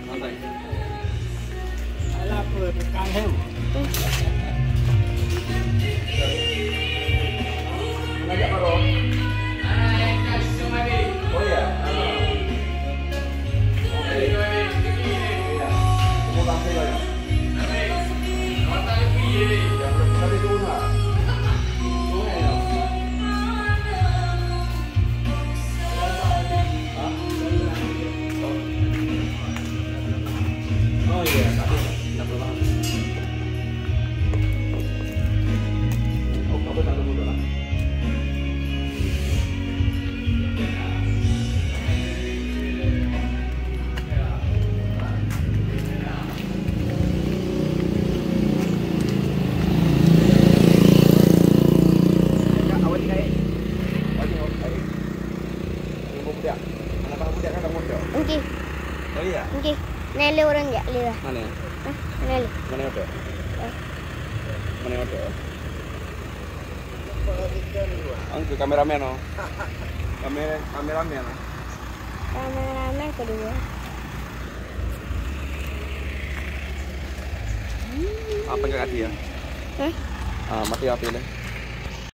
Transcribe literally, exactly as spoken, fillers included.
Alah apa tekan hem. Ngajak Maro. Hai, Kak Sumadi. Oh ya. Hai, Mari. Iya. Mau langsung ya. Mari. Awak tak pergi ni. Ya, tadi tu nak. Oh iya, tadi nak pulang. Oh, kamu tak tunggu dah. Okey. Oh iya. Okey. Nele orang je, le. Mana? Hah? Nele. Mana ada? Eh. Mana ada? Angke kameramen oh. Kamera kameramen. Kameramen kedua. Apa enggak hati ya? Eh? Ah, mati api ni.